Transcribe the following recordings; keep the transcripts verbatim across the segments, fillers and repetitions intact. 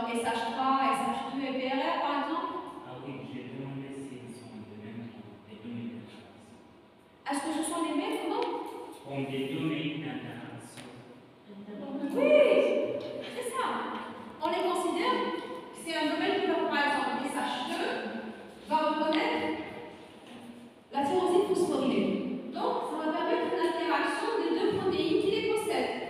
S H trois, S H deux et P R R par exemple? Ah oui, j'ai demandé s'ils sont de même des données d'interaction. Est-ce que ce sont les mêmes, comment? Comme des données d'interaction. Oui, c'est ça. On les considère, c'est un domaine qui va, par exemple, S H deux va reconnaître la tyrosine phosphorylée. Donc, ça va permettre l'interaction des deux protéines qui les possèdent.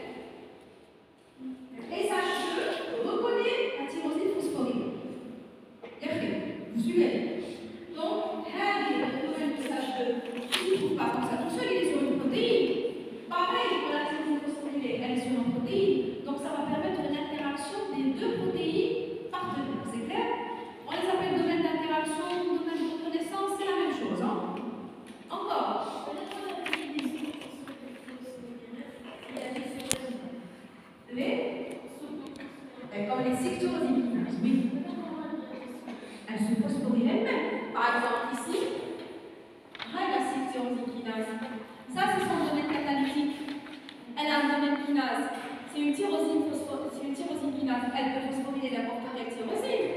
S H deux reconnaît la tyrosine phosphorylée. Vous suivez? Donc, le domaine de S H deux ne se trouve pas comme ça tout seul, il est sur une protéine. Pareil, pour la tyrosine phosphorylée, elle est sur une protéine. Donc, ça va permettre une interaction des deux protéines partenaires. C'est clair? On les appelle domaine d'interaction, domaine de reconnaissance, c'est la même chose. Hein? Encore. Les Comme les cyclorosylkinases, oui. Elles se phosphorylent elles-mêmes. Par exemple, ici, la cyclorosylkinase. Ça, c'est son domaine catalytique. Elle a un domaine kinase. C'est une tyrosine kinase. Elle peut phosphoryler n'importe quelle tyrosine.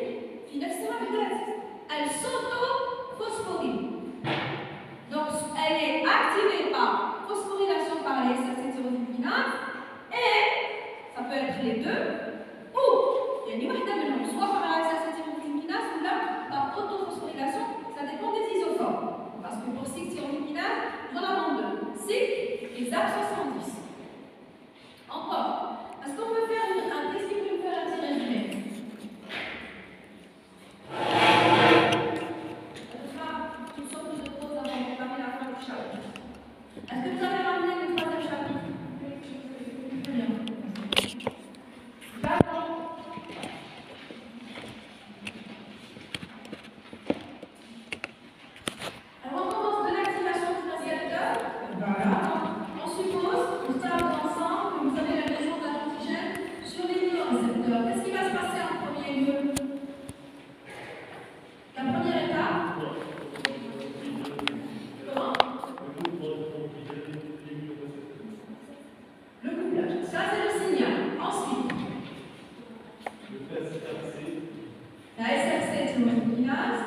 Elle s'auto-phosphoryle. Donc, elle est activée par phosphorylation par les acétyrosylkinases et ça peut être les deux, ou il y a une منهم, soit par les acétyrosylkinases ou là par autophosphorylation, ça dépend des isoformes. Parce que pour cyclorosylkinase, on en a deux, cycle et Z A P soixante-dix. Encore, est-ce qu'on peut faire un test qui peut faire un petit résumé? Est-ce que vous avez ramené le troisième chapitre? Très bien. D'accord. Alors, on commence de l'activation du récepteur. Voilà. On suppose, on start ensemble, que vous avez la présence de l'antigène sur les immunorécepteurs. Qu'est-ce qui va se passer en premier lieu? La première étape. Ça, c'est le signal. Ensuite, la S R C tyrosylkinase.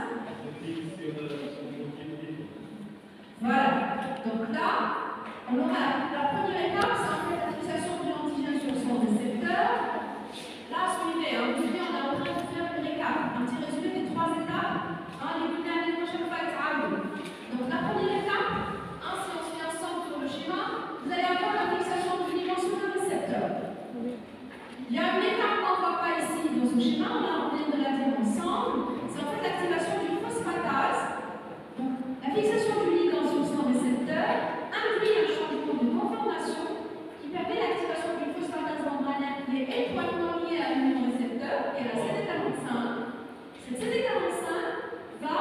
Voilà. Donc là, on aura la, la première étape, c'est en fait l'association de l'antigène sur son récepteur. Là, suivez, hein, vous on est en train de faire une récap, un petit résumé des trois étapes. Hein, les lunaires, les chaque fois, et cetera. Donc la première étape, hein, si on se fait ensemble sur le schéma, vous allez avoir la fixation du ligand sur le récepteur. Il y a une étape qu'on ne voit pas ici dans ce schéma, là on vient de la dire ensemble, c'est en fait l'activation du phosphatase. Donc la fixation du ligand sur son récepteur induit un changement de conformation qui permet l'activation du phosphatase membranaire qui est étroitement lié à l'immunorécepteur et à la C D quarante-cinq. Cette C D quarante-cinq va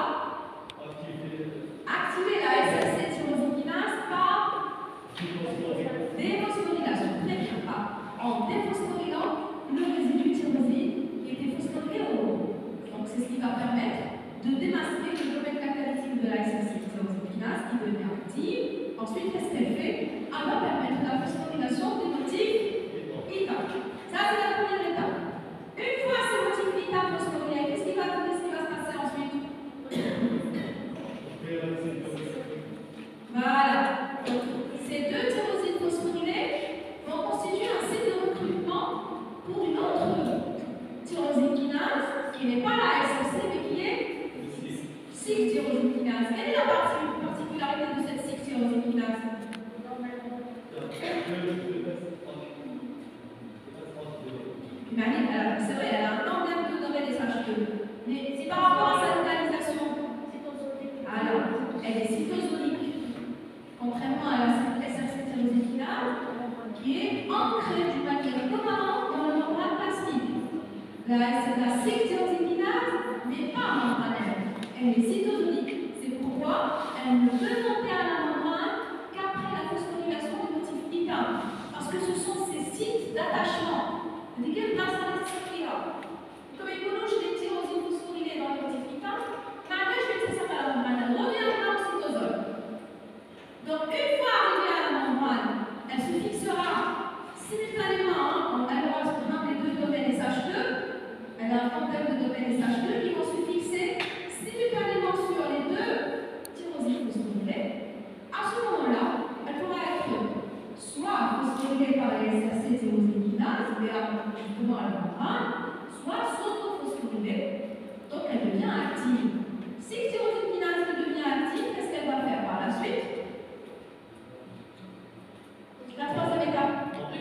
activer la S R C tyrosylkinase par déphosphorylation. Très bien, pas en déphosphorylant le résidu tyrosine qui était phosphorylé au haut. Donc c'est ce qui va permettre de démasquer le domaine catalytique de la S R C tyrosylkinase qui devient active. Ensuite, qu'est-ce qu'elle fait? Elle va permettre la phosphorylation des motifs I T A. Ça, c'est la première étape. Une fois ces motifs I T A phosphorylés, qu'est-ce qui va, qu'est-ce qui va se passer ensuite? Voilà. Donc, ces deux tyrosines phosphorylées vont constituer un site de recrutement pour une autre tyrosylkinase qui n'est pas la S R C mais qui est cyclorosylkinase. Quelle est la particularité de cette cyclorosylkinase? C'est vrai, elle a un emblème de domaine S H deux. Mais c'est par rapport à sa localisation. Alors, elle est cytosolique, contrairement à la S R C tyrosylkinase, qui est ancrée d'une manière commune dans le membrane plasmique. La, la cyclorosylkinase n'est pas membranaire, elle est cytosolique. C'est pourquoi elle ne peut monter à la membrane qu'après la phosphorylation des motifs I T A. Parce que ce sont ces sites d'attachement. Comme il bouge des tyrosines phosphorylées dans les motifs I T A, maintenant je vais ça à la membrane, elle reviendra au cytosol. Donc une fois arrivée à la membrane, elle se fixera simultanément, hein, elle aura les deux domaines S H deux, elle a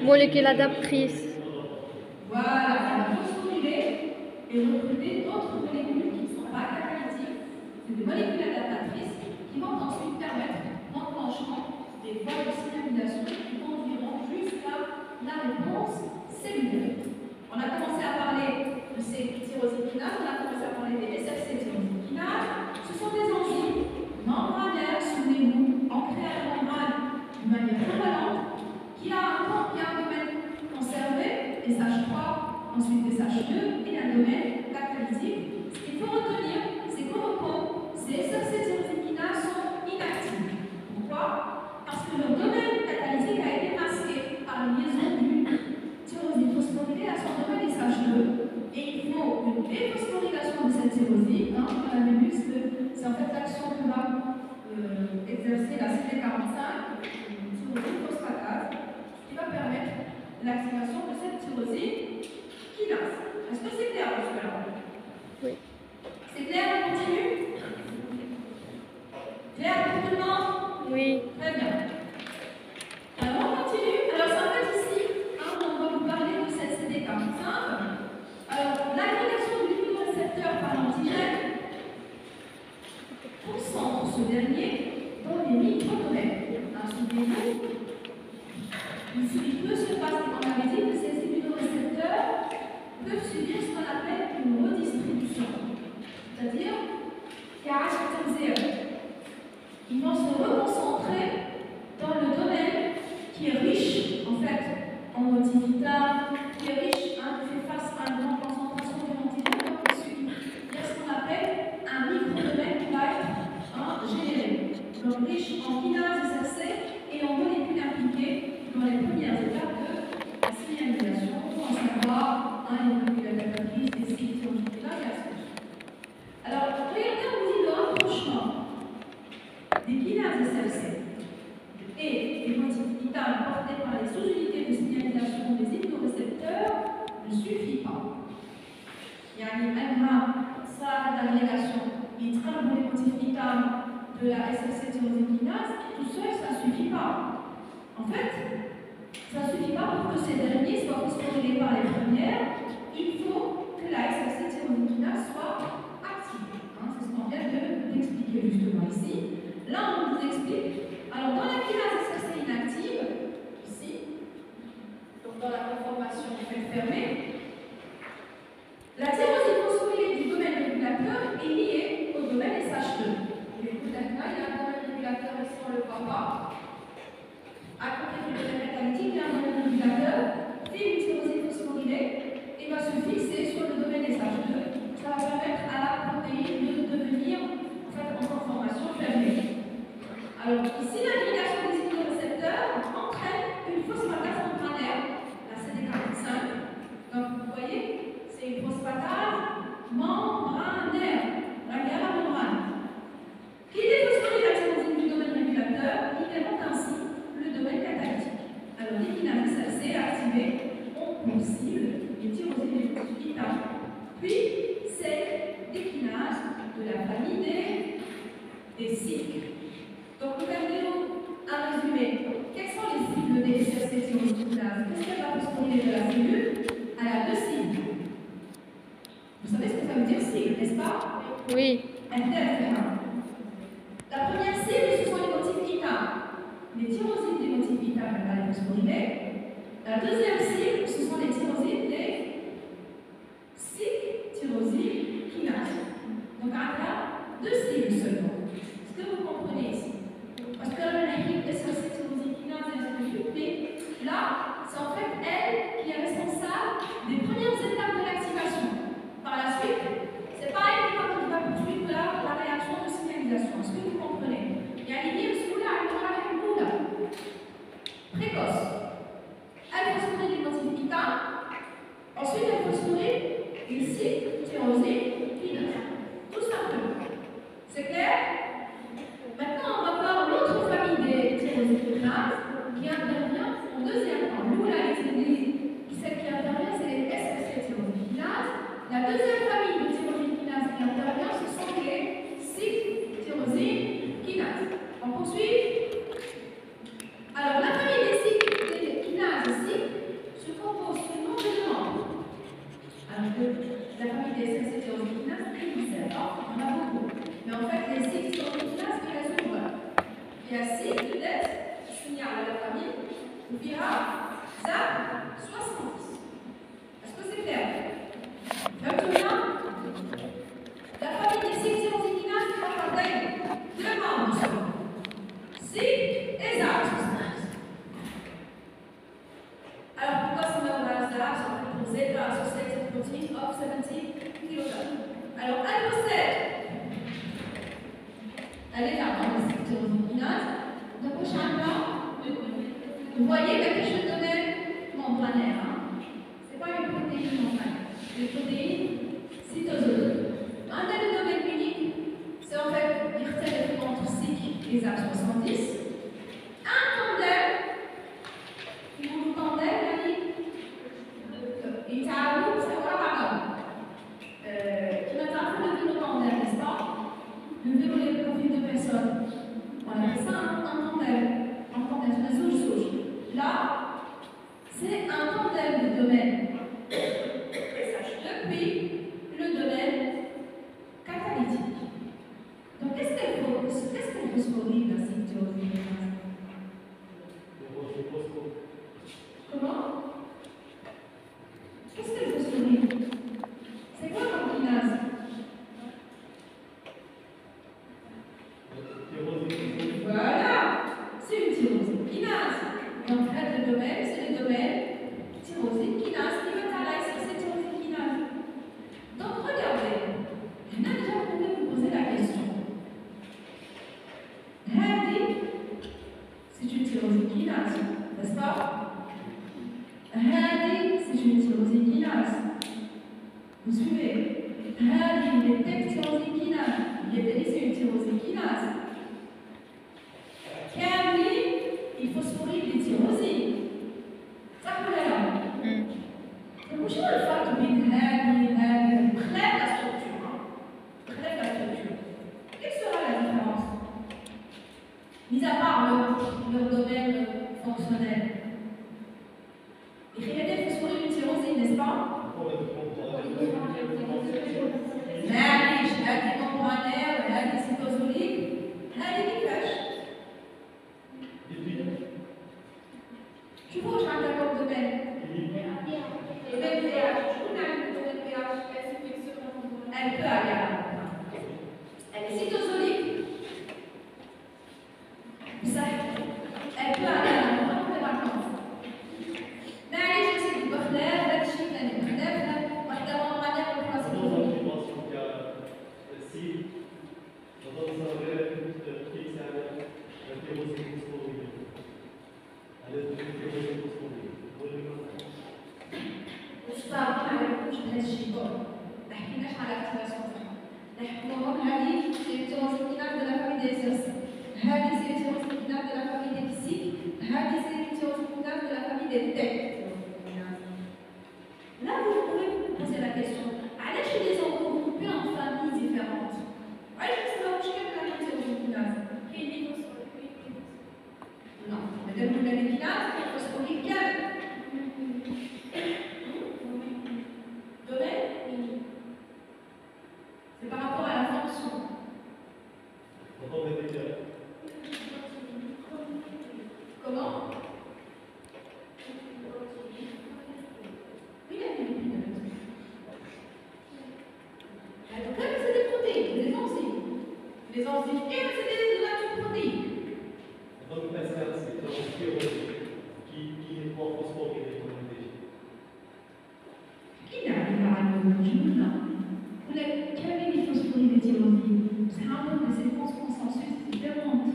Molécule adaptrice. Voilà, on va phosphoryler et recruter d'autres molécules qui ne sont pas catalytiques. C'est des molécules adaptatrices qui vont ensuite permettre l'enclenchement des voies de signalisation qui conduiront jusqu'à la réponse cellulaire. On a commencé à parler de ces tyrosines kinases, on a commencé à parler des S F C tyrosines kinases. Ce sont des enzymes membranaires, souvenez-vous, ancrées à la membrane de manière covalente, qui a un, qui a un domaine conservé, S H trois, ensuite S H deux, et un domaine catalytique. Ce qu'il faut retenir, c'est qu'au repos, ces S F C tyrosines kinases sont inactives. Pourquoi? Parce que leur domaine catalytique a été masqué par la liaison du tyrosine phosphorylée à son domaine S H deux, et il faut une déphosphorylation de cette tyrosine. Hein, on avait vu que c'est en fait l'action que va euh, exercer la C D quarante-cinq, une tyrosine phosphatase, qui va permettre l'activation de cette tyrosine kinase. Est-ce que c'est clair jusque-là? Oui. C'est clair, on continue? Clair pour tout le monde? Oui. Très bien. Alors on continue. Alors en fait ici, hein, on va vous parler de cette C D quarante-cinq. Alors l'agrégation du lipidorécepteur par l'antigène concentre ce dernier dans les microdomaines. Hein, souvenez-vous, ici il peut se passer, on avait dit que ces immunorécepteurs peuvent subir ce qu'on appelle une redistribution. C'est-à-dire ils vont se reconcentrer dans le domaine qui est riche en fait en motivita, qui est riche, hein, qui fait face à une grande concentration de motivita, donc il y a ce qu'on appelle un microdomaine qui va être hein, généré. Donc riche en kinase S F C et en molécules impliquées dans les premières étapes de la signalisation, pour en savoir hein, les molécules adaptatrices, des cycles tyrosines et ainsi de suite. Alors, regardez, on vous dit le rapprochement des kinases S F C et des motifs vitales portés par les sous-unités de signalisation des immunorécepteurs ne suffit pas. Il y a une M A, ça d'agrégation, il traite les motifs vitales de la S F C tyrosine kinase, tout seul, ça ne suffit pas. En fait, ça ne suffit pas pour que ces derniers soient phosphorylés par les premières, il faut que la S F C tyrosine kinase soit activée. Hein, c'est ce qu'on vient d'expliquer justement ici. Là, on vous explique. Alors, dans la kinase S F C inactive, ici, donc dans la conformation fermée, la tyrosine phosphorylée du domaine régulateur est liée au domaine S H deux. Vous écoutez là, il y a un domaine régulateur ici, on ne le voit pas. À côté du domaine catalytique, il y a un domaine régulateur, puis une tyrosine phosphorylée, et va se fixer sur le domaine S H deux. Ça va permettre à la protéine de devenir en fait en conformation fermée. Alors, ici, l'agrégation des immunorécepteurs entraîne une phosphatase membranaire, la C D quarante-cinq. Donc, vous voyez, c'est une phosphatase membranaire, reliée à la membrane, qui déphosphoryle la tyrosine du domaine régulateur, qui démonte ainsi le domaine catalytique. Alors, les kinases S F C activées ont pour cible les tyrosines vitales, puis celles des kinases de la famille des, des cycles. Donc, regardez-nous un résumé. Quelles sont les cibles des S F C tyrosine kinase? Qu'est-ce qu'elle va phosphoryler de la cellule? Elle a deux cibles. Vous savez ce que ça veut dire cible, n'est-ce pas? Oui. Interférin. La première cible, ce sont les motifs vitales. Les tyrosines des motifs vitales, elle va les phosphoryler. La deuxième cible, ce sont les tyrosines des cycles tyrosine kinase. Donc, on a deux cibles seulement. Est-ce que vous comprenez ici? Parce que la ligne S F C tyrosine kinase et ainsi de suite, mais là, c'est en fait elle qui est responsable des premières étapes de l'activation. Par la suite, c'est pas elle qui va, qui va poursuivre la, la réaction de signalisation. Est-ce que vous comprenez? Il y a une ligne sous là, une avec une boule. Précoce. Elle phosphoryle les motifs vitales. Ensuite, elle phosphoryle une cycle tyrosine kinase. Tout simplement. C'est clair? Maintenant, on va voir l'autre famille des tyrosines kinases qui intervient en deuxième temps. Nous, là, celle qui intervient, c'est les S F C tyrosine kinases. La deuxième famille de tyrosine kinase qui intervient, ce sont les cycles tyrosine قياسي بدات السميه على لا فامي وفيها زاد soixante-dix. Est-ce que c'est clair? فهمتوا؟ La famille des six tyrosininases est composée de deux membres, six et zap. Alors pourquoi ces membres zap sont composés par associated protein of seventy kilodaltons? Alors elle possède, elle est là dans les six tyrosininases. Donc au champion, vous voyez que je donnais membranaire. Hein? C'est pas une protéine membranaire, c'est une protéine cytosolique. Un des domaines uniques, c'est en fait l'irrité entre six et zap soixante-dix. Un tandem, si vous vous tendez, il t'avoue, c'est quoi pardon? Qui m'a fait le vélo tandem, n'est-ce pas? Le vélo les profils de personnes. On appelle ça un tandem. Un tandem, c'est une souche. Là, c'est un tandem de domaine S H deux, puis le domaine catalytique. Donc, qu'est-ce qu'elle faut, qu'est-ce qu'elle phosphoryde la cytosinase? Comment? Qu'est-ce qu'elle phosphoryde? C'est quoi l'orginase? Voilà, c'est une tyrosinase. Donc, le domaine, c'est le domaine tyrosinase qui métalise sur cette tyrosinase. Donc, regardez, là déjà vous pouvez vous poser la question. Hadi, c'est une tyrosinase, n'est-ce pas? Hadi, c'est une tyrosinase. Vous suivez? Hadi, il est tyrosinase. Il est c'est une tyrosinase. Kamli, il phosphoryle les tyrosines. Ça vous là. Donc, je vais le faire de bien Hadi, Hadi, bref la structure. Bref la structure. Quelle sera la différence? Mis à part leur, leur domaine fonctionnel. Il y a des phosphoryles une tyrosine, n'est-ce pas? Hadi, Hadi membranaire, Hadi cytosolique, Hadi qui cache. Tu vois, je parle d'accord de domaine. Le même pH, je connais le domaine pH, elle peut aller à la elle est cytosolique. Ça, elle peut aller à la membrane de vacances. Mais allez, je sais que vous pouvez faire, la chine, la nécrève, la membranaire, le poisson. مستعرضين على كل هذا الشيء. ما حكيناش على الاكتيفاسيون تاعها. نحكوا هذه سي تيروزيناز دو لا فامي دي سيرس. هذه سي تيروزيناز دو لا فامي دي بيسيك. هذه سي تيروزيناز دو لا فامي دي تيك. Là, vous pouvez vous poser la question. علاش les ont regroupés en familles différentes? علاش ما مشكل la tyrosinase? Non, madame vous l'avez dit là, c'est phosphorique calme. C'est par rapport à la fonction. Comment? Oui, il y a des lipides. Donc là, c'est des protéines, des enzymes. Les enzymes, et c'est des de la protéine. Donc, est-ce que c'est un stéroïde qui est pas phosphorylé comme on dit? Qui n'a pas le jour là? Vous l'avez qu'avec les phosphorylés tyrosine. C'est un peu des séquences consensus différentes.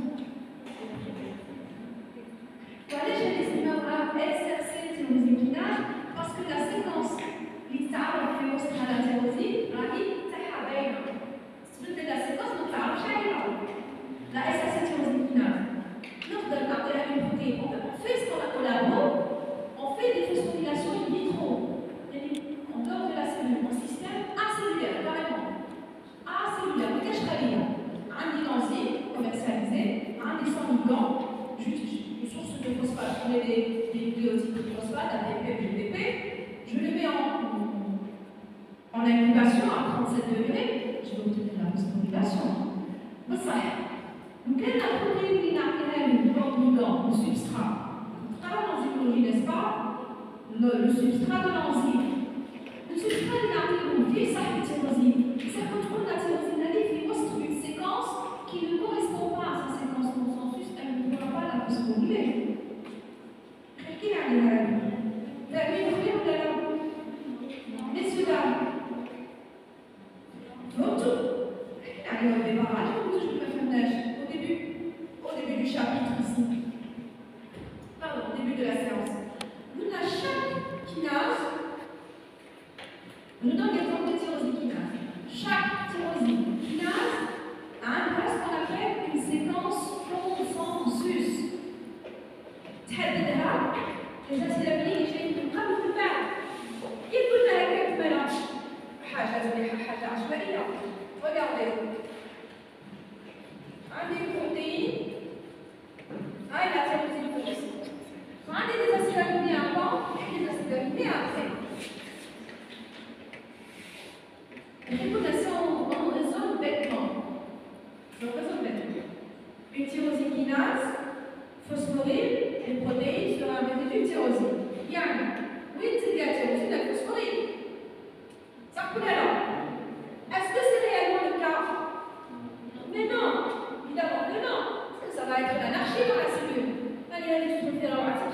Voilà, j'ai des séquences S R C tyrosinase parce que la séquence l'itard qui est à la tyrosine, la vie, c'est la baine. Si vous faites la séquence, vous n'avez pas la S R C tyrosinase. Lors de la protéine, on fait ce qu'on a collabore, on fait des phosphorylations in vitro. En dehors de la cellule, en système acellulaire, carrément. Acellulaire, vous cachez rien. Un enzyme commercialisé, un des cent mille gants, juste une source de phosphate. Je mets des, des nucléotides de phosphate, A T P, G D P, je les mets en, en incubation à trente-sept degrés, je vais obtenir la phosphorylation. Ça, Donc, quelle est la protéine qui n'a le substrat? L'enzymologie, n'est-ce pas? Le, le substrat de l'enzyme. Le substrat de l'enzyme, qui est sa tyrosine. Ça contrôle la tyrosine. Il faut une séquence qui ne correspond pas à sa séquence consensus, elle ne pourra pas la phosphoryler. Qui a les règles? Vous avez une ou la messieurs, dames. Votre. Allez, on démarre. Je vous fais une neige. Au début, au début du chapitre ici. Pardon, au début de la séance. Nous, à chaque kinase, je vous donne l'exemple de tyrosine kinase. Chaque tyrosine kinase a un ce qu'on appelle une séquence consensus. تحددها الأسئلة اللي جايين من قبل ومن بعد. يقول لها كيف حاجة مليحة حاجة عشوائية. Regardez. عندي بروتين هاي la tyrosine fausse. عندي des acides aminés avant et des acides aminés après. Récommendation, on raisonne bêtement. On raisonne bêtement. Une tyrosine kinase phosphoryle les protéines sur un résidu de tyrosine. Yani, oui, c'est de la tyrosine à phosphoryle. Ça coule alors. Est-ce que c'est réellement le cas? Mais non, évidemment que non. Parce que ça va être l'anarchie dans la cellule. Allez, allez, je vais faire un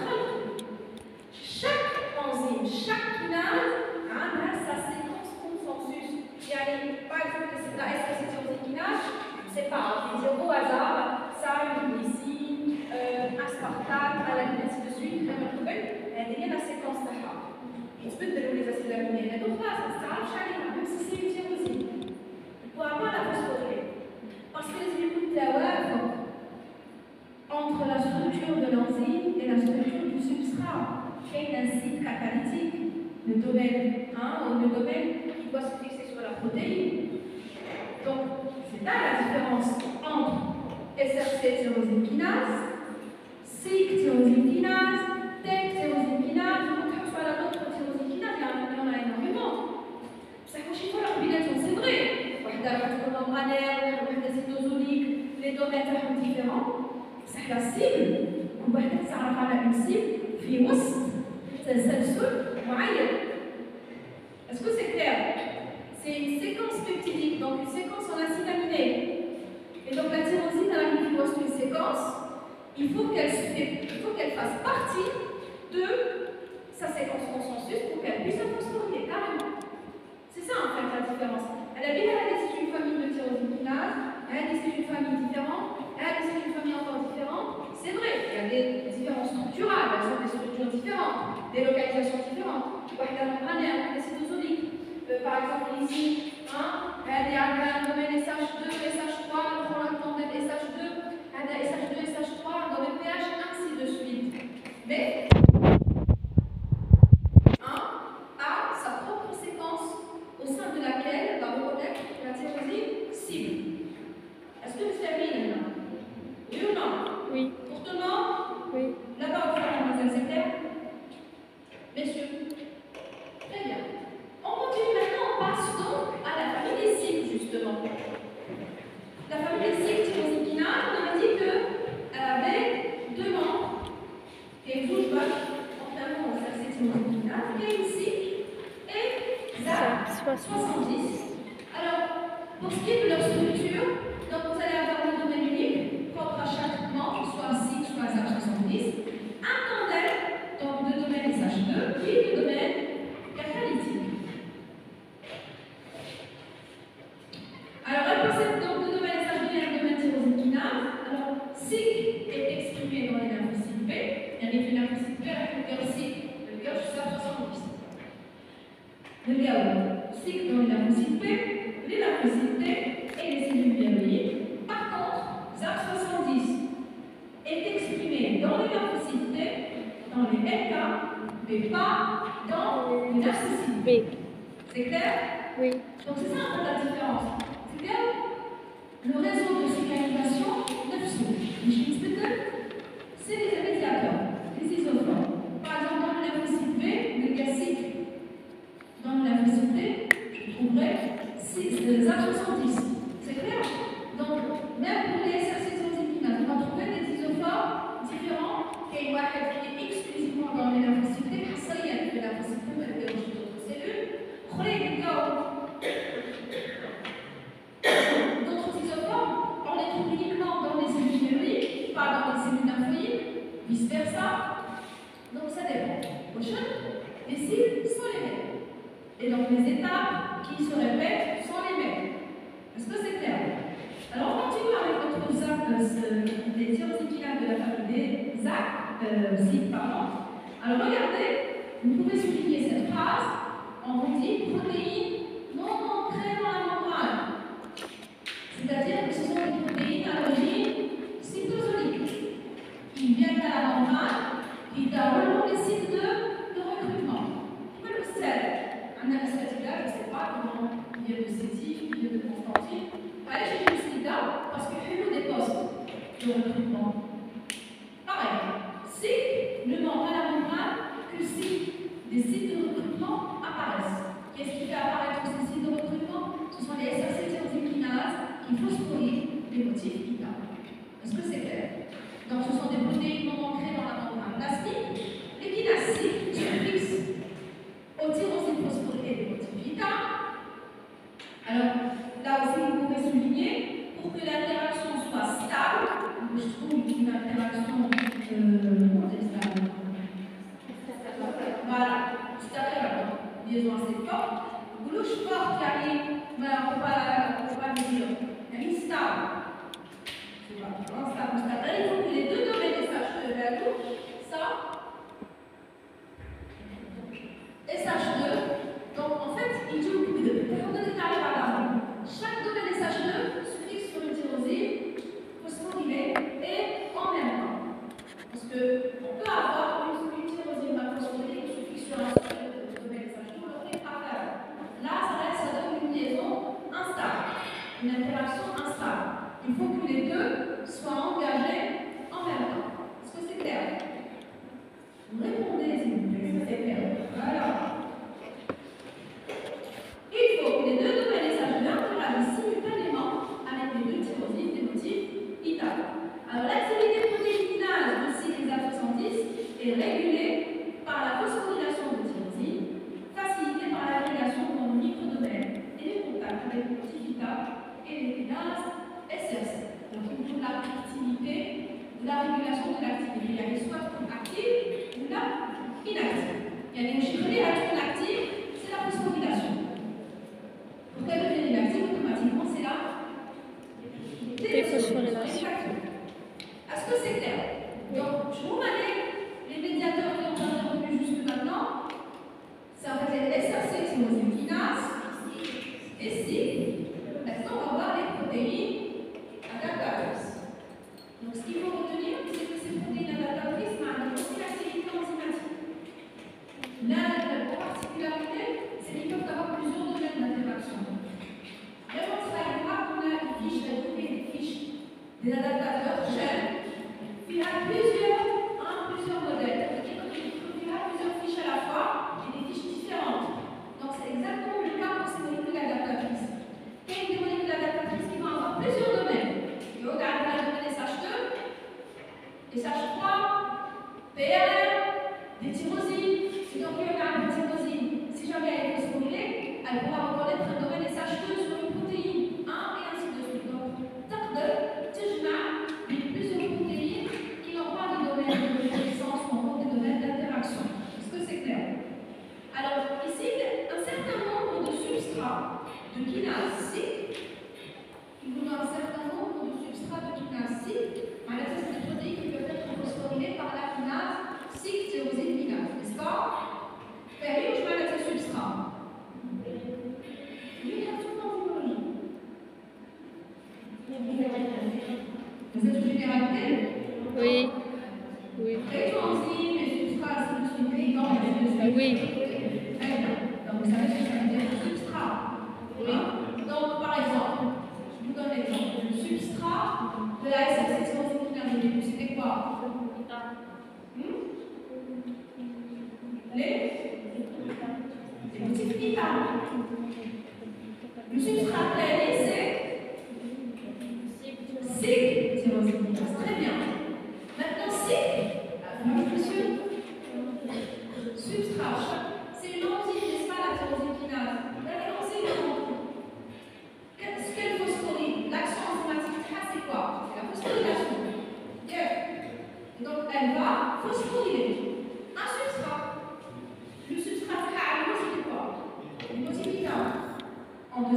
chaque enzyme, chaque kinase a sa séquence consensus. Yani, par exemple, la S C tyrosine kinase, je ne sais pas, on va dire au hasard, ça a une glycine, euh, aspartate, alanine, ainsi de suite, elle est la séquence تاعها. يتبدلوا les acides aminés. Et donc là, ça ne s'arrête jamais, même si c'est une tyrosine. On ne pourra pas la phosphoryler. Parce que les éléments entre la structure de l'enzyme et la structure du substrat, qui est un site catalytique, le domaine un ou le domaine qui doit se fixer sur la protéine. Donc, c'est là la différence entre S R C tyrosine kinase, S I C tyrosine kinase, T E C tyrosine kinase, on peut soit la autre tyrosine kinase, il y en a énormément. Ça fait chaque fois la combinaison, c'est vrai. Wahda membranaire, wahda cytosolique, les domaines sont différents. C'est la cible. On va dire ça à une cible في وسط تسلسل معين. Est-ce que c'est clair? C'est une séquence peptidique, donc une séquence en acide aminé. Et donc la tyrosine, à la limite d'une séquence, il faut qu'elle fasse partie de sa séquence consensus pour qu'elle puisse se phosphoryler carrément. C'est ça en fait la différence. Elle a bien regardé c'est une famille de tyrosine kinase, elle a dit c'est une famille différente, elle a dit c'est une famille encore différente. C'est vrai, il y a des différences structurales, elles ont des structures différentes, des localisations différentes. Wahda membranaire, wahda cytosolique. Euh, par exemple ici, hein, elle a un domaine S H deux, S H trois, elle prend le tandem S H deux, elle a S H deux, S H trois, un domaine P H, ainsi de suite. Mais hein, a sa propre séquence au sein de laquelle elle va reconnaître la tyrosine cible. Est-ce que vous savez là? Oui ou non? Oui. Pourtant, oui. Là-bas, vous faites mademoiselle, c'est clair? Messieurs? Très bien. On continue maintenant, on passe donc à la famille des cycles, justement. La famille des cycles tyrosine kinase, on a dit qu'elle avait deux membres. Et vous, je vois, entièrement, ça c'est tyrosine kinase, et une cycle, et Z A P soixante-dix. Alors, pour ce qui est de leur structure, donc vous allez avoir un domaine unique, propre à chaque membre, soit cycle, soit Z A P soixante-dix, un tandem, donc de domaine S H deux, puis de domaine catalytique. Alors, elle possède donc deux domaines S H deux et un domaine tyrosine kinase. Alors, cycle est exprimé dans les lymphocytes B, il y a les lymphocytes B avec le cœur cycle, le cœur Z A P soixante-dix. Le gars, cycle dans les lymphocytes B, les lymphocytes T et les cellules myéloïdes. Par contre, Z A P soixante-dix est exprimé dans les lymphocytes T, dans les L K, mais pas dans les lymphocytes B. C'est clair? Oui. Donc c'est ça un peu la différence. C'est que le réseau de signalisation neuf cents, c'est les médiateurs, les isoformes. Par exemple, dans le lymphocyte B, le gassique, dans le lymphocyte T, je trouverai Z A P soixante-dix. C'est clair? Donc, même pour les S R C tyrosine prochain, les cibles sont les mêmes. Et donc les étapes qui se répètent sont les mêmes. Est-ce que c'est clair? Alors on continue avec notre Z A C, euh, des tyrosines de la famille des Z A C, euh, cibles, pardon. Alors regardez, vous pouvez souligner cette phrase, on vous dit protéines non ancrées dans la membrane. C'est-à-dire que ce sont des protéines à l'origine cytosolique qui viennent à la membrane, qui déroulent les sites de, de recrutement. Comme le sel, un anesthésique, je ne sais pas comment il y a de Sétif, il y a de Constantine. Allez chez le sida parce qu'il y a des postes de recrutement. Pareil, si ne ment pas la membrane que si des sites de recrutement apparaissent. Qu'est-ce qui fait apparaître ces sites de recrutement? Ce sont les S R C tyrosines qui phosphorylent les motifs I T A. Est-ce que c'est clair? Donc ce sont des protéines non ancrées dans la membrane plastique. Les kinases se fixent aux tyrosines phosphorylées des motifs I T A. Alors là aussi vous pouvez souligner, pour que l'interaction soit stable, je trouve une interaction euh, stable. Voilà, stable, liaison assez forte. Glouche forte qui arrive, mais on ne peut pas le dire. Elle est stable. C'est pas stable, stable. Il faut que les deux domaines S H deux, la louche, ça, S H deux. Donc en fait, il dit au bout de coordonnées arrivent à la chaque domaine S H deux se fixe sur une tyrosine phosphorylée et en même temps. Parce qu'on peut avoir une, une tyrosine phosphorylée qui se fixe sur un seul domaine S H deux, on fait parallèle. Là, ça, reste, ça donne une liaison instable, une interaction instable. Il faut que les deux soient engagés en même temps. Est-ce que c'est clair? Vous répondez, s'il vous plaît, ça c'est clair. Voilà. Il faut que les deux domaines S H deux interagissent simultanément avec les deux tyrosines des motifs I T A. Alors l'activité protéinase de cycle soixante-dix est régulée par la phosphorylation de tyrosine, facilitée par l'agrégation dans le microdomaine et les contacts avec les motifs I T A et les kinases S R C. Donc il faut l'activité de la régulation de l'activité. Il y a les soit active ou la inactive. Il y a les chiffrés active, c'est la phosphorylation. Pour qu'elle devienne inactive, automatiquement, c'est la déphosphorylation. Est-ce que c'est clair? Donc, je vous remets les médiateurs qui ont intervenu jusque maintenant. C'est en fait les S R C tyrosine kinase. Et si, maintenant, on va voir les protéines adaptatrices. Donc, ce qu'il faut retenir, c'est que ces protéines adaptatrices ont aussi l'activité enzymatique. Là, la particularité, c'est qu'ils peuvent avoir plusieurs domaines d'interaction. Vraiment, ça arrivera qu'on a une fiche, des fiches des adaptateurs gènes. Il y a plusieurs, hein, plusieurs modèles. Il y a plusieurs fiches à la fois et des fiches différentes. Donc, c'est exactement le cas pour ces molécules adaptatrices. Il y a des molécules adaptatrices qui vont avoir plusieurs domaines. Il y a le domaine S H deux, S H trois, P R R, des tyrosines. Et donc, il y a une tyrosine. Si jamais elle est phosphorylée, elle pourra reconnaître un domaine S H deux sur une protéine un et ainsi de suite. Donc, tardeur, tijma, il y a plusieurs protéines qui n'ont pas de domaine de reconnaissance ou encore des domaines d'interaction. Est-ce que c'est clair? Alors, ici, un certain nombre de substrats de kinase cycle, il vous donne un certain nombre de substrats de kinase cycle. Alors, c'est des protéines qui peuvent être phosphorylées par la kinase cycle tyrosine kinase, n'est-ce pas? Permis, je vais mettre ces substrats. Vous êtes une généralité? Oui. Oui. Les enzymes, les substrats, c'est une évident, Ah oui. Très bien. Donc, vous savez ce que ça veut dire, substrat. Oui. Donc, par exemple, je vous donne l'exemple. Le substrat de la S R C tyrosine kinase au début, c'était quoi? Hmm? Les Les motifs I T A. Le substrat plané, c'est cycle tyrosine kinase. Très bien. Maintenant, cycle, monsieur, substrat, c'est une enzyme, n'est-ce pas, la tyrosine kinase? D'accord, c'est une enzyme. Ce qu'elle phosphoryle, l'action enzymatique, c'est quoi? C'est la phosphorylation. Yeah. Donc, elle va phosphoryler un substrat.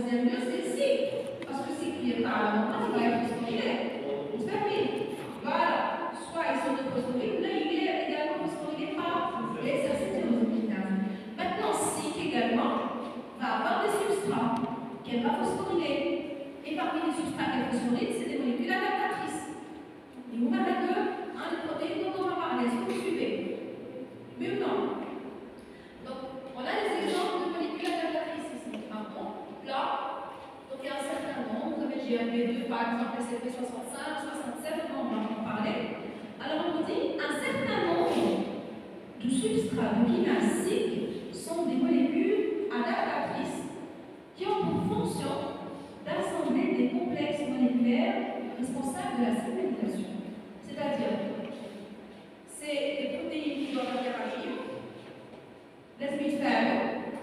deuxième lieu, c'est le cycle. Parce que le cycle, il est pas à la membrane, il va être phosphorylé. Phosphorylé. Voilà. Soit ils sont de phosphoryle, là, il est également phosphorylé par les acétylosokinases. Maintenant, cycle également va avoir des substrats qu'elle va phosphoryler. Et parmi les substrats qu'elle phosphoryle, c'est des molécules adaptatrices. Et vous verrez que un des protéines dont on va parler, est-ce que vous suivez? Oui ou non? Donc, on a des exemples de molécules adaptatrices ici. Pardon, là, donc il y a un certain nombre. Vous avez G R B deux, par exemple, S L P soixante-cinq, soixante-sept, on va en parler. Alors, on dit un certain nombre de substrats de kinase cycliques sont des molécules adaptatrices qui ont pour fonction d'assembler des complexes moléculaires responsables de la séquelisation. C'est-à-dire, c'est des protéines qui doivent interagir. Laisse-moi faire.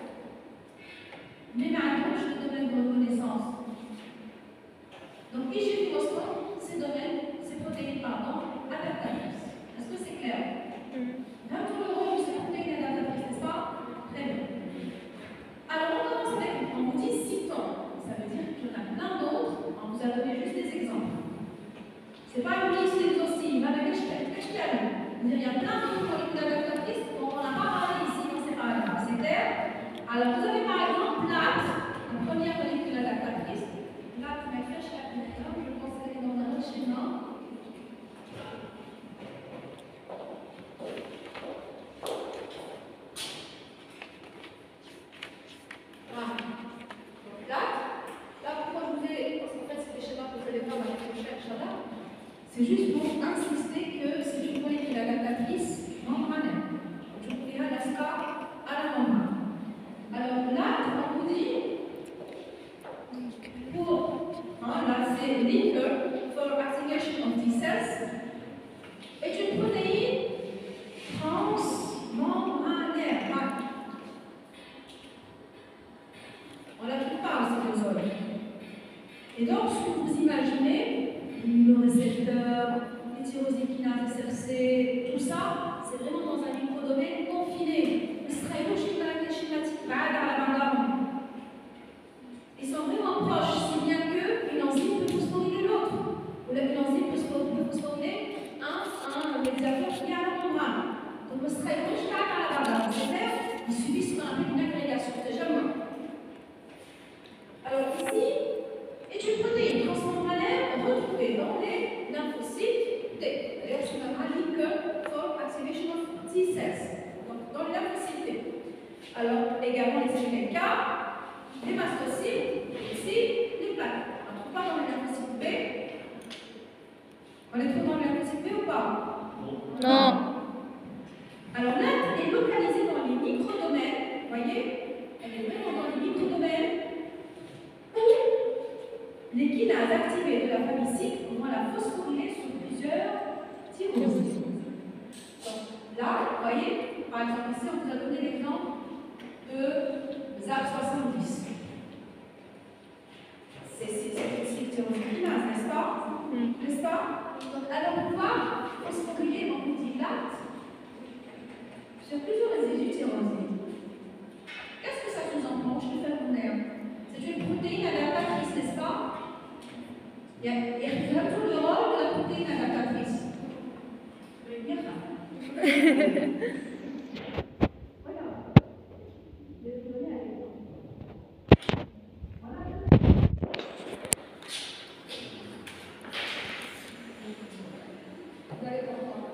Mais maintenant, je te donne une reconnaissance. Donc, I G phosphore, ces domaines, ces protéines, pardon, adaptatrices. Est-ce que c'est clair? Là, tout le rôle de ces protéines adaptatrices, n'est-ce pas? Très bien. Alors, on commence avec, on vous dit citons. Ça veut dire qu'il y en a plein d'autres. On vous a donné juste des exemples. Ce n'est pas une liste exhaustive. Madame Kechtel, il y a plein d'autres molécules adaptatrices dont on n'a pas parlé ici dans ces paragraphes. C'est clair? Alors, vous avez par exemple plate, la première molécule adaptatrice. Plate, mais fait chez la je pense qu'elle est dans un autre schéma. Voilà. Donc plate. Là, pourquoi je vous ai. Parce qu'en fait, c'est des schémas que vous allez voir dans les recherches là. C'est juste pour insister que c'est une molécule adaptatrice membranaire. Je vous dirai l'ASCA à la membrane. Alors là, on vous dit, pour, hein, là c'est linker for activation of T cells, est une protéine transmembranaire. On la trouve pas en cytosol. Et donc, ce que vous imaginez, le récepteur, les tyrosine kinase, S R C, tout ça, c'est vraiment dans un microdomaine confiné. Ils sont vraiment proches, si bien qu'une enzyme peut phosphoryler l'autre. Ou l'enzyme peut phosphoryler un, un médiateur qui est à la membrane. Donc, le stréouche à la membrane. C'est-à-dire, ils subissent ce qu'on appelle une agrégation. Déjà moins. Alors, ici, est une protéine transmembranaire retrouvée dans les lymphocytes T. D'ailleurs, je nommera linker for activation of T cells. Donc, dans les lymphocytes T. Alors, également les cellules K, les mastocytes, ici, les plaques. On ne trouve pas dans les lymphocytes B. On les trouve dans les lymphocytes B ou pas? Non. Alors là, elle est localisée dans les microdomaines. Vous voyez? Elle est vraiment dans les microdomaines où les kinases activées de la famille cycle vont la phosphoryler sur plusieurs tyrosines. Donc là, vous voyez, par exemple, ici, on vous a donné l'exemple de Z A P soixante-dix. C'est une tyrosine kinase, n'est-ce pas? Mm. N'est-ce pas? Donc, alors, pouvoir phosphoryler en multilate sur plusieurs résidus tyrosines. Qu'est-ce que ça sous-entend? Je vais faire mon air. C'est une protéine adaptatrice, n'est-ce pas? Il y a, il y a tout le rôle de la protéine adaptatrice. Vous voulez dire ça? Voilà. Je vais vous donner un exemple. Voilà. Vous allez comprendre.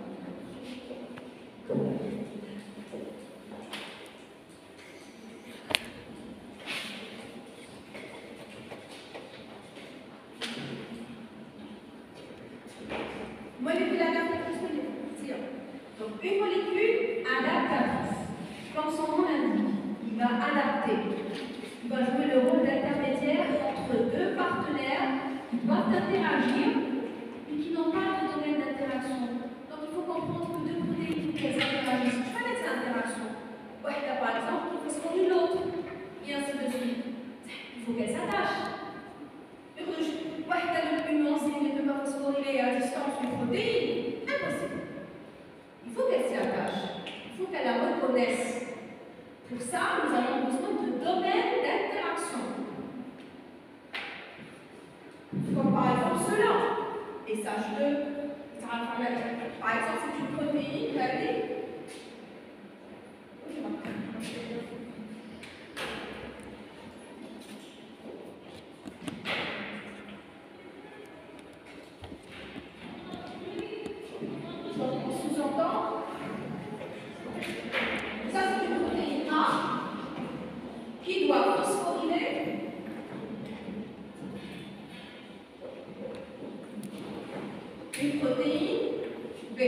Molécule adaptatrice, donc une molécule adaptatrice, comme son nom l'indique, il va adapter, il va jouer le rôle d'intermédiaire entre deux partenaires qui doivent interagir et qui n'ont pas de domaine d'interaction. Donc il faut comprendre que deux protéines qui interagissent, je connais ces interactions. Ouais, là, par exemple, il faut se prendre l'autre, et ainsi de suite. Il faut qu'elles s'attachent. Une enzyme ne peut pas phosphoryler à distance une protéine, impossible. Il faut qu'elle s'y attache, il faut qu'elle la reconnaisse. Pour ça, nous avons besoin de domaines d'interaction. S H deux, ça va permettre, par exemple, c'est une protéine, vous avez on sous-entend, ça c'est une protéine A qui doit phosphoryler une protéine B.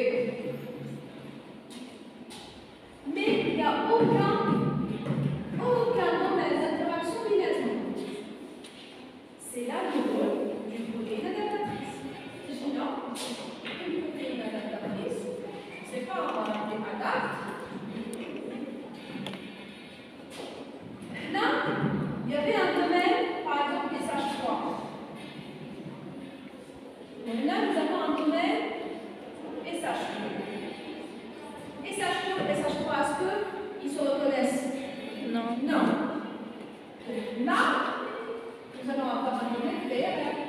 Mais il n'y a aucun, aucun domaine d'interaction bilatéral. C'est là le rôle d'une protéine adaptatrice. Sinon, une protéine adaptatrice, c'est pas avoir des adaptes. Là, il y avait un domaine, par exemple S H trois. Donc là, nous avons un domaine S H deux. S H deux, S H trois, est-ce qu'ils se reconnaissent? Non. Non. Là, nous allons avoir un domaine P R R.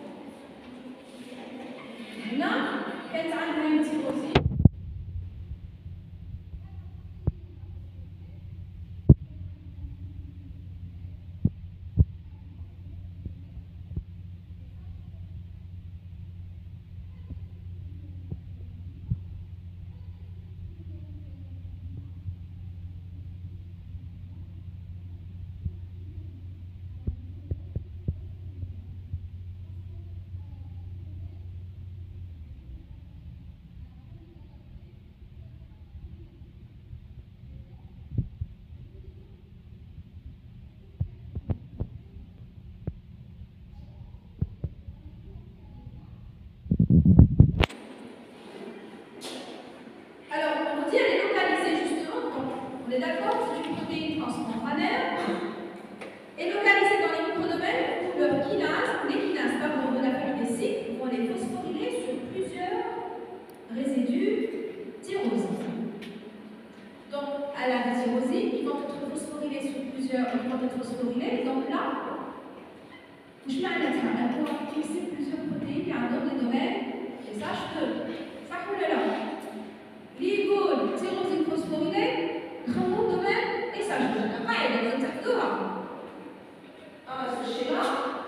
Là, كانت عندنا une tyrosine. On est d'accord, c'est une protéine transmembranaire et localisée dans les microdomaines où leur kinase, ou les kinases pardon, de la famille des cycles vont les phosphoryler sur plusieurs résidus tyrosines. Donc, à la tyrosine, ils vont être phosphorylés sur plusieurs, ils vont être phosphorylés. Donc là, je mets un latin, on va fixer plusieurs protéines, il y a un autre domaine, S H deux. Ça coule là. L'igone, tyrosine phosphorylée. Grand domaine et ça je ne pas il y a des interdomaines. Ah, ce schéma.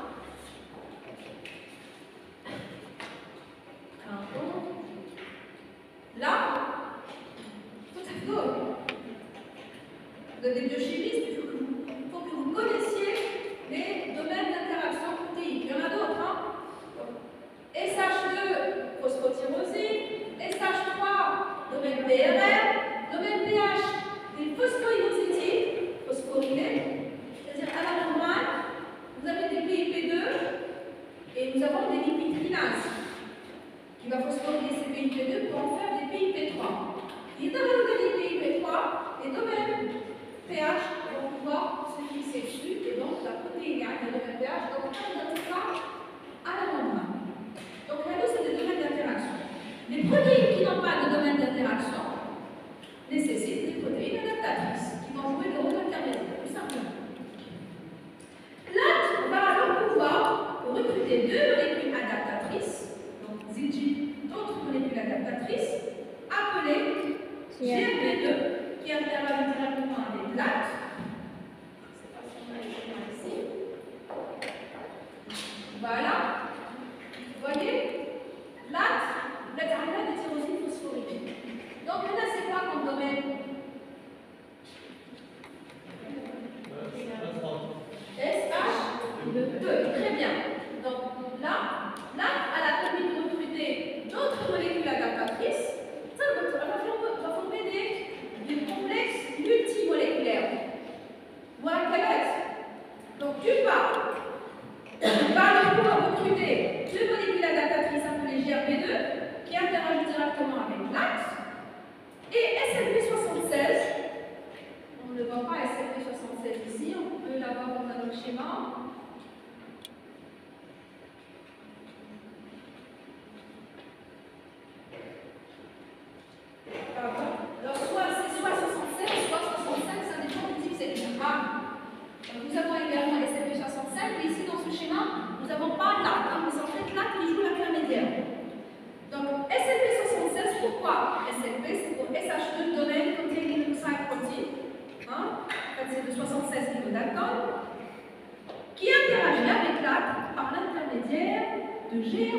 Là, tout à fait. Vous êtes des biochimistes, il faut que vous, faut que vous connaissiez les domaines d'interaction protéique. Il y en a d'autres. Hein. S H deux, phosphotyrosine. S H trois, domaine P R R. Domaine P H. Les phosphorylocytides, phosphorylés, c'est-à-dire à la membrane, vous avez des P I P deux et nous avons des lipides kinases qui va phosphoryler ces P I P deux pour en faire des P I P trois. Et dans les P I P trois, les domaines P H vont pouvoir se fixer dessus et donc la protéine gagne le domaine P H, donc on n'intéresse à la membrane. Donc là, c'est des domaines d'interaction. Les protéines qui n'ont pas de domaine d'interaction nécessitent des protéines adaptatrices qui vont jouer le rôle intermédiaire, tout simplement. Là, on va alors pouvoir recruter deux molécules adaptatrices, donc Z G, d'autres molécules adaptatrices, appelées G R P deux, qui interagissent directement avec l'A T. Je ne sais pas si on a les ici. Voilà. Vous voyez, l'A T, l'A T a des tyrosines phosphorylées. Donc là, c'est quoi comme domaine? S H deux. Très bien. Donc là, là, elle a permis de recruter d'autres molécules adaptatrices. Ça va former des, des complexes multimoléculaires. Voilà quel est. Donc d'une part, on va pouvoir recruter deux molécules adaptatrices appelées G R P deux qui interagissent directement avec l'A T. Et S L P soixante-seize, on ne voit pas S L P soixante-seize ici, on peut l'avoir dans un autre schéma. Pardon. Alors, soit c'est soit soixante-seize, soit soixante-cinq, ça dépend du type cellulaire. Nous avons également S L P soixante-cinq, mais ici dans ce schéma, nous n'avons pas l'A T, hein, mais c'est en fait l'A T qui joue l'intermédiaire.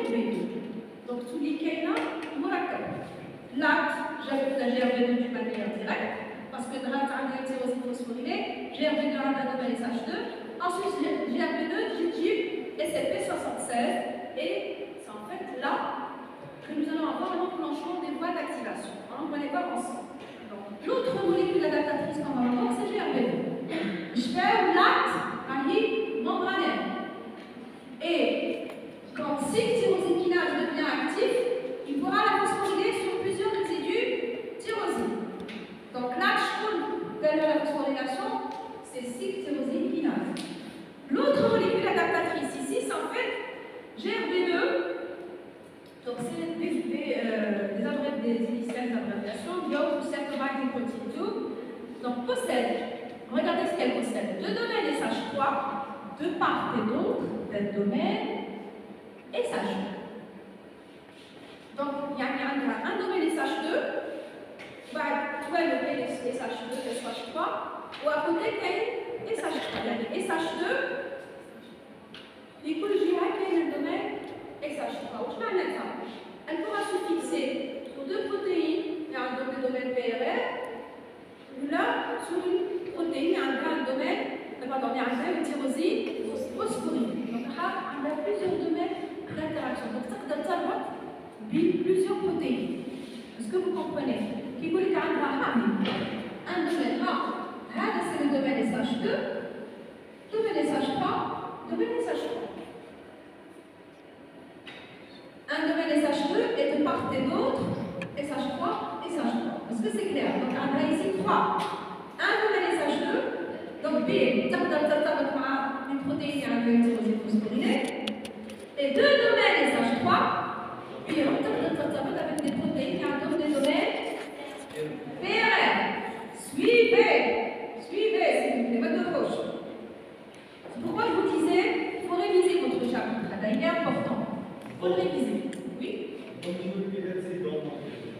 B deux. Donc, tout les Kayna, Morakab. L'acte, j'avais la G R B deux d'une manière directe, parce que dans la tyrosine phosphorylée, G R B deux a un domaine S H deux. Ensuite, G R B deux, G G, S L P soixante-seize, et c'est en fait là que nous allons avoir un enclenchement des voies d'activation. On va les voir ensemble. L'autre molécule adaptatrice qu'on va voir, c'est G R B deux. Je fais l'acte membranaire. Et quand cyclotyrosine kinase devient actif, il pourra la phosphoryler sur plusieurs résidus tyrosine. Donc l'acte derrière la phosphorylation, c'est cyclotyrosine kinase. L'autre molécule adaptatrice ici, c'est en fait G R B deux. Donc c'est des, des, euh, des, adresses, des initiales d'abréviation, Diop-Cercomite Protein deux. Donc possède, regardez ce qu'elle possède, deux domaines S H trois, de part et d'autre, d'un domaine S H deux. Donc il y a un domaine S H deux, bah, tu vois le domaine S H deux, S H trois, ou à côté il y a S H trois. Il y a S H deux, l'écologie a le domaine S H trois. Où je vais mettre ça? Elle pourra se fixer sur deux protéines, il y a un domaine P R R, là, sur une protéine, il y a un domaine, pardon, il y a un domaine tyrosine phosphorylée. Donc, là, on a plusieurs domaines d'interaction. Donc, ça donne ça plusieurs protéines. Est-ce que vous comprenez? Qui vous dit qu'il y a un domaine A, c'est le domaine S H deux, domaine S H trois, domaine S H trois. Un domaine S H deux est de part et d'autre, S H trois, S H trois. Est-ce que c'est clair? Donc, on a ici trois. Un domaine S H deux, donc B, une protéine qui a un domaine tyrosine phosphorylée, et deux domaines S H trois, puis avec des protéines qui ont un domaine P R R. Suivez, suivez, c'est les modes de gauche. C'est pourquoi je vous disais, il faut réviser votre chapitre. Il est important. Il faut le réviser. Oui? Donc, je veux P L C dans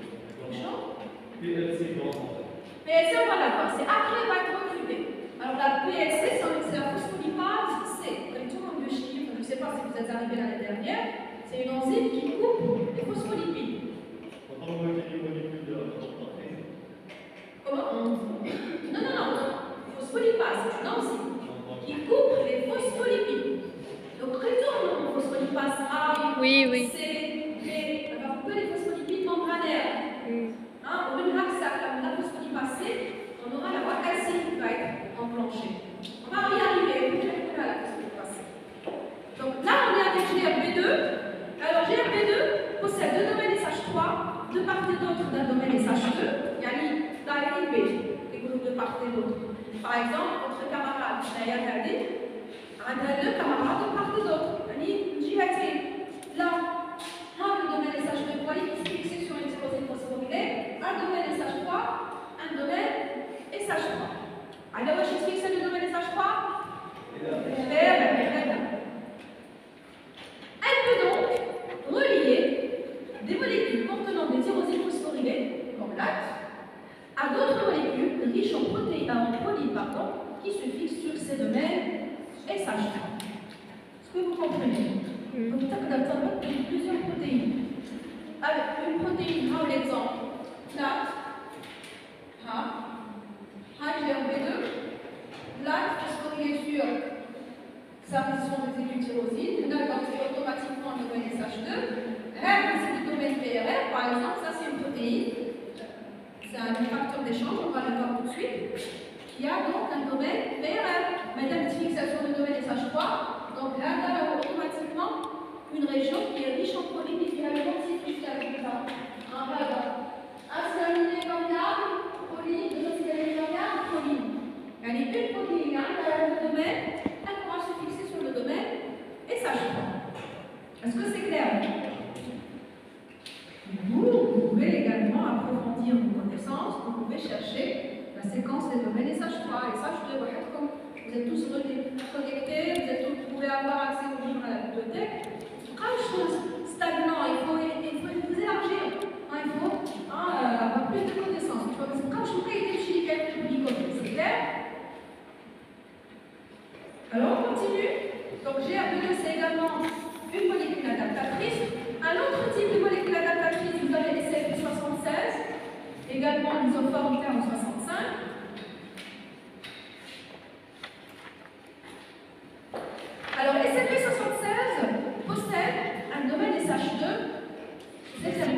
P L C dans P L C, on va la voir. C'est après, il va être recruté. Alors, la P L C, c'est la phospholipase C. Comme tout le monde de chimie, je ne sais pas si vous êtes arrivé l'année dernière, c'est une enzyme qui coupe les phospholipides. Comment on utilise les molécules de Comment? Non, non, non. Phospholipase, c'est une enzyme qui coupe les phospholipides. Donc, retourne aux phospholipases A, Oui, oui. C, B, on va couper les phospholipides membranaires. Mm. Hein, au lieu de la phospholipase C, on aura la voie calcique qui va être enclenchée. On va y arriver, vous allez à la phospholipase C. Donc là, on est avec G R B deux. Alors, G R B deux possède deux domaines S H trois, de part et d'autre d'un domaine S H deux. Il y a l'I B, les groupes de part et d'autre. Par exemple, votre camarade, Naya Kadi, a deux camarades de part et d'autre. J A T, là, le domaine S H deux, vous voyez, qui se fixe sur une tyrosine phosphorylée, un domaine S H trois, un domaine S H trois. Alors, je suis fixé le domaine S H trois? Elle peut donc relier des molécules contenant des tyrosines phosphorylées, comme l'acte, à d'autres molécules riches en protéines, en proline, pardon, qui se fixent sur ces domaines S H trois. Est-ce que vous comprenez? Donc, ça peut plusieurs protéines. Avec une protéine, par exemple, l'acte, G R B deux, l'acte phosphorylé sur sa position des résidus tyrosine, l'acte c'est automatiquement le domaine S H deux, R c'est du domaine P R R, par exemple, ça c'est une protéine, c'est un facteur d'échange, on va le voir tout de suite, qui a donc un domaine P R R. Maintenant, une fixation du domaine S H trois, donc là, on a automatiquement une région qui est riche en proline et qui a le même cycle avec ça. Un paragraphe. Un c'est aminé variable, proline, deux c'est aminé variable, proline. Elle est une protéine, un domaine, elle pourra se fixer sur le domaine S H trois. Est-ce que c'est clair? Vous pouvez également approfondir vos connaissances, vous pouvez chercher la séquence des domaines S H trois, S H deux, comme vous êtes tous connectés, vous, êtes tous, vous pouvez avoir accès aux livres à la bibliothèque. Pas de choses stagnant, il faut, il faut vous élargir, hein, il faut hein, euh, avoir plus de connaissances. Quand je vous ai chez quelques publics, c'est clair? Alors on continue. Donc G R B deux c'est également une molécule adaptatrice.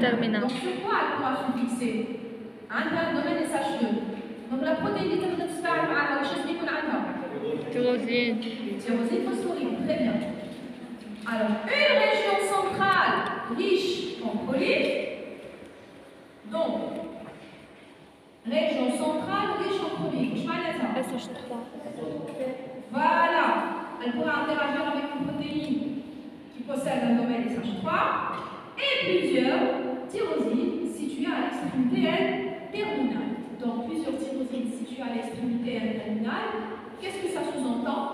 Terminal. Donc sur quoi elle pourra se fixer? عندها domaine S H deux. Donc la protéine اللي تقدر تتفاعل معها واش لازم يكون عندها؟ Tyrosine. Tyrosine phosphorine, très bien. Alors, une région centrale riche en proline. Donc, région centrale riche en proline. Je vais S H trois. Voilà. Elle pourra interagir avec une protéine qui possède un domaine S H trois et plusieurs tyrosines situées à l'extrémité terminale. Donc, plusieurs tyrosines situées à l'extrémité terminale. Qu'est-ce que ça sous-entend?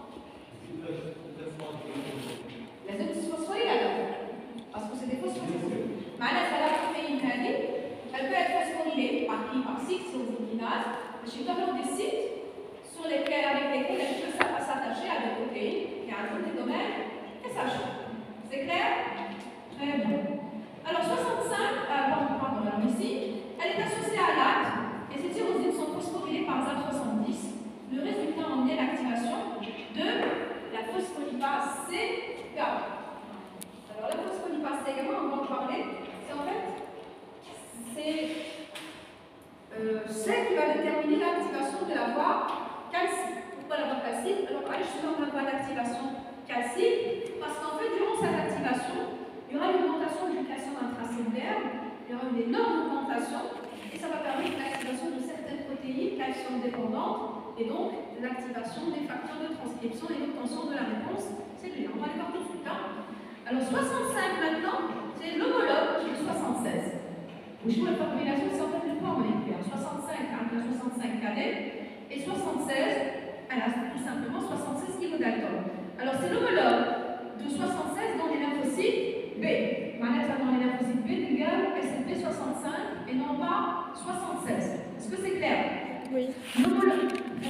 Les autres phosphoryles alors, parce que c'est des phosphorylés. معناتها la protéine هذه elle peut être phosphorylée par qui? Par six tyrosines باش يظهروا des sites sur lesquels, avec lesquels elle peut s'attacher à des protéines qui ont des domaines S H. C'est clair? Très bien. Alors soixante-cinq, euh, pardon, pardon, alors ici, elle est associée à l'acte et ces tyrosines sont phosphorylées par Z A soixante-dix. Le résultat en est l'activation de la phospholipase C gamma. Alors la phospholipase C gamma, on va en parler, c'est en fait c'est euh, celle qui va déterminer l'activation de la voie calcique. Pourquoi la voie calcique? Alors allez, je vais la voie d'activation calcique parce qu'en fait durant cette activation, il y aura une augmentation du calcium intracellulaire, il y aura une énorme augmentation et ça va permettre l'activation de certaines protéines calcium dépendantes et donc l'activation des facteurs de transcription et l'obtention de la réponse cellulaire. On va les voir tout de suite. Hein. Alors soixante-cinq maintenant, c'est l'homologue de soixante-seize. Où je vois la formulation, c'est en fait le poids moléculaire. soixante-cinq à soixante-cinq cadets et soixante-seize, elle a tout simplement soixante-seize kilodaltons. Alors c'est l'homologue de soixante-seize dans les lymphocytes B. Maintenant, dans les lymphocytes B égale S L P soixante-cinq et non pas soixante-seize. Est-ce que c'est clair? Oui. L'homologue.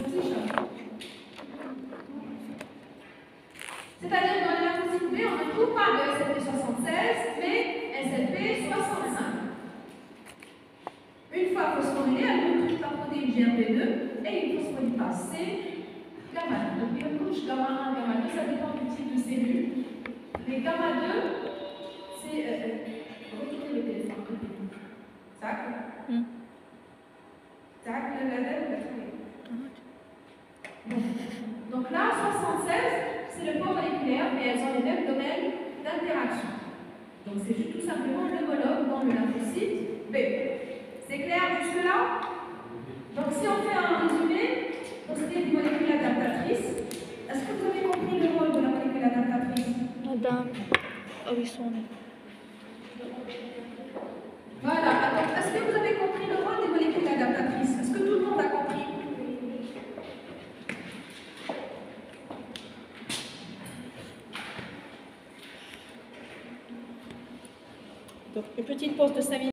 C'est-à-dire dans les lymphocytes B, on ne trouve pas de S L P soixante-seize, mais S L P soixante-cinq. Une fois phosphorylée, elle recrute la protéine G R P deux et une phosphorylase C gamma deux. Donc il y a une couche gamma un, gamma deux, ça dépend du type de cellule. Mais gamma deux, c'est. Euh, euh, retournez le téléphone. Tac. Mm. Tac, la la la la. Donc là, soixante-seize, c'est le poids moléculaire, mais elles ont les mêmes domaines d'interaction. Donc c'est juste tout simplement l'homologue dans le lymphocyte B. C'est clair jusque-là? Donc si on fait un résumé, donc c'était une molécule adaptatrice. Est-ce que vous avez compris le rôle de la molécule adaptatrice? Madame. Ah oui, son nom. Voilà. Alors, est-ce que vous avez compris le rôle des molécules adaptatrices? Est-ce que tout le monde a compris? Donc, une petite pause de cinq minutes.